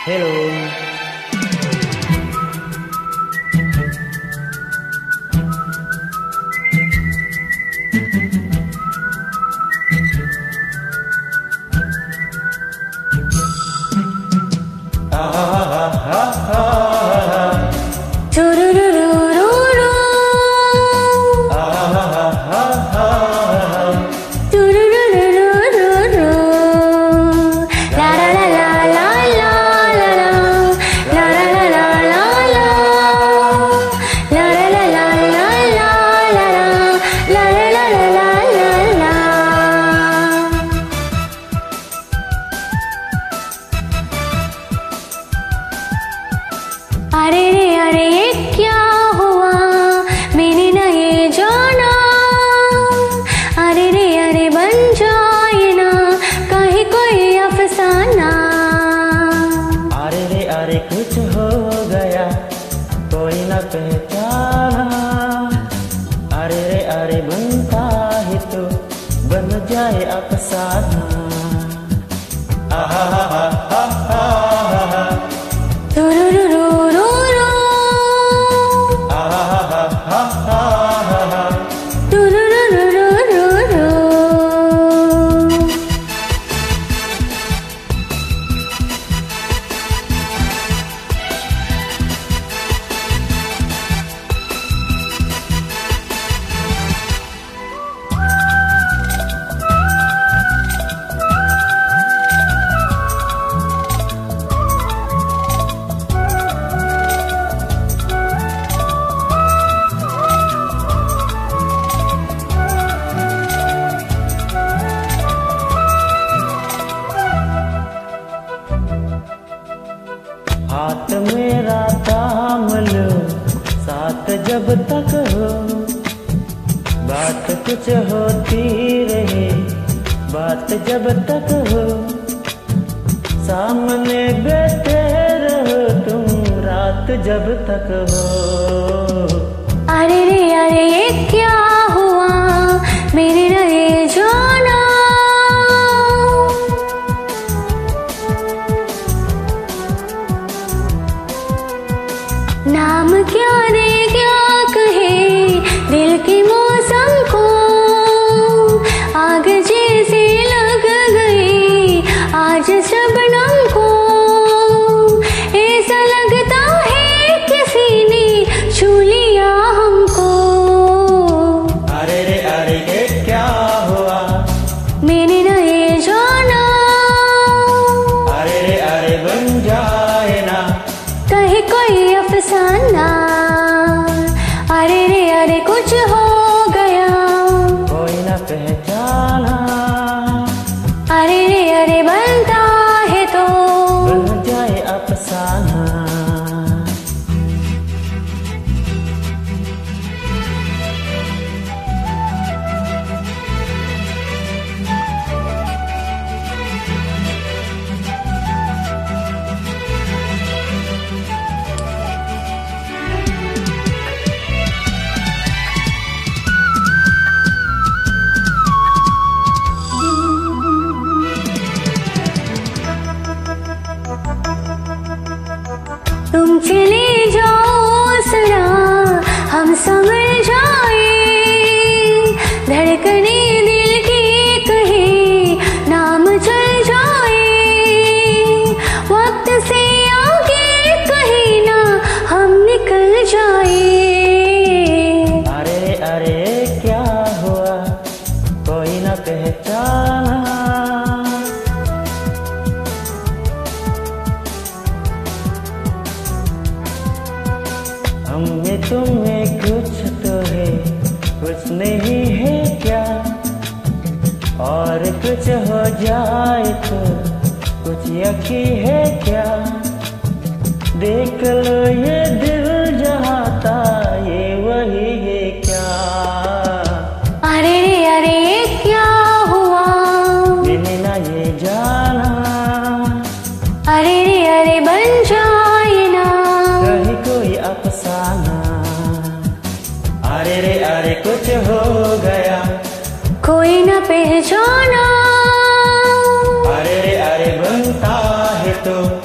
Hello. अरे रे अरे ये क्या हुआ, मैंने न ये जाना। अरे रे अरे बन जाए ना कहीं कोई अफसाना। अरे रे अरे कुछ हो गया कोई न पहचाना। अरे रे अरे बनता है तो बन जाए अफसाना। हाथ मेरा थाम लो साथ जब तक हो, बात कुछ होती रहे बात जब तक हो। सामने बैठे रहो तुम रात जब तक हो। अरे रे अरे ये क्या हुआ, मेरे रहे जाना। नाम क्या दे क्या कहे दिल की मौसम को, आग जैसे लग गई आज शबनम को। ऐसा लगता है किसी ने छू लिया हमको। अरे रे अरे ये क्या हुआ, मैंने नहीं जाना। अरे रे अरे बन जाए ना कहीं कोई अफसाना। अरे रे अरे कुछ हो गया कोई न पहचाना। अरे रे अरे बनता है तो बन जाए अफसाना। तुम चले जाओ सरा हम संभल जाए। धड़कने दिल की कहे नाम चल जाए। वक्त से आगे कहीं ना हम निकल जाए। अरे अरे क्या हुआ कोई न पहचाना। हमें तुम्हें कुछ तो है कुछ नहीं है क्या, और कुछ हो जाए तो कुछ यकीन है क्या। देख लो ये दिल जहाँ था ये वही है क्या। अरे रे अरे ये क्या हुआ, मैंने ना ये जाना। अरे रे अरे बन जाए ना कहीं कोई अफसाना। अरे रे अरे कुछ हो गया कोई न पहचाना। अरे रे अरे बनता है तो